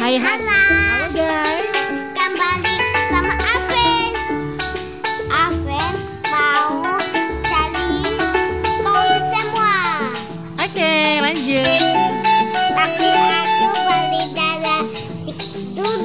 Hai hai. Halo. Halo guys. Kembali sama Aven. Aven mau cari koin semua. Oke, lanjut. Tapi aku beli darah 6 dulu.